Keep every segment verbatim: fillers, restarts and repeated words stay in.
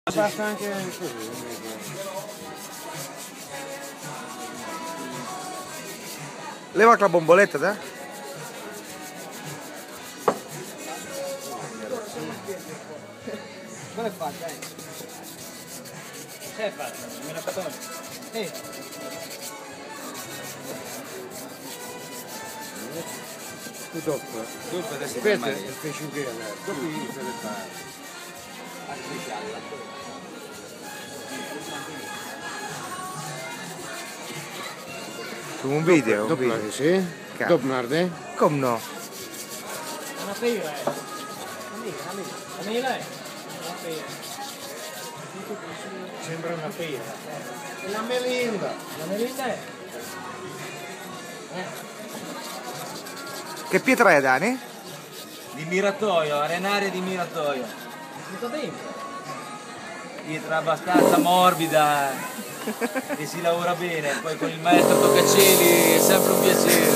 Basta anche così. Leva la bomboletta, te? Come è fatta, eh? C'è fatta, me la fatto. Eh. Tu dopo, dopo adesso questo è il pesciughino, dopo gli se le fare. Su un video, un Dopo video. narde, sì? Dopo narde? Come no? Una pera, eh. Una mela, una mela, eh. Una pera. Sembra una pera. È la melinda. La melinda è. Che pietra è, Dani? Di Miratoio, arenaria di Miratoio. Tutto dentro. Pietra abbastanza morbida e si lavora bene, poi con il maestro Toccacieli è sempre un piacere.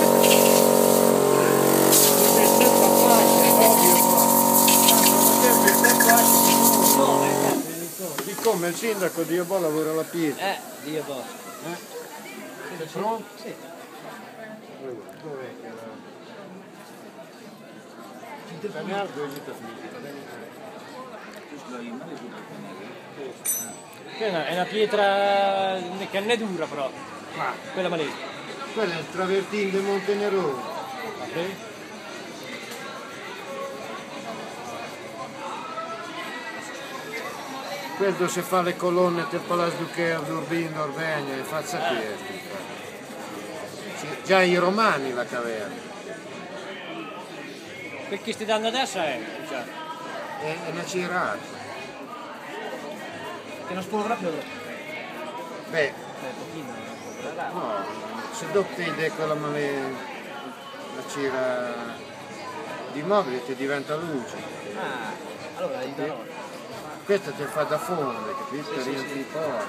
Siccome il sindaco di Iobò lavora alla pietra. Eh, Dio boh. Eh? Sei pronto? Sì. Dov'è che era? Tagliardo e gita finita. È una pietra che non è dura però. Ma quella malese. Quello è il travertino di Montenerone. Ok? Questo si fa le colonne del Palazzo Duchè d'Urbino, Norvegna, e faccia questi. Già i romani la caverna. Perché stai dando adesso è? Cioè, È, è una cirata. che non spolvera più. Beh, Eh, pochino, non spolverà. no, se dopo ti dai quella male, la cera di mobile ti diventa luce. Ah, allora gli darò. Questa ti fa da fonde, capito? Sì, riempie sì, i pori.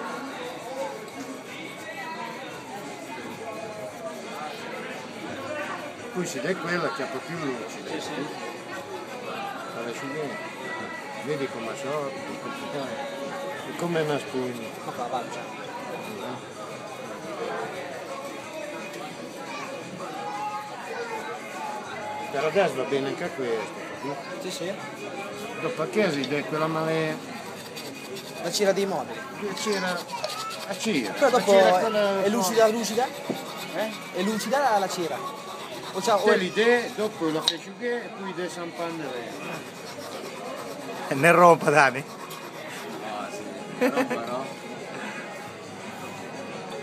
Poi si dai quella che ha più lucida. Sì, sì. La lasci bene. Vedi come sorte, e come una spugna. Ma fa avanza. Per adesso va bene anche questo, capito? Sì, sì. Dopo che si dai quella male, La cera dei mobili. la cera a cera. Però La dopo cera è, quella- è lucida lucida? Eh? È lucida la, la cera? O c'ha, o Te è- l'idea, dopo la fai asciugare e poi dai sampanne. Ne rompa, Dani? No, sì, roba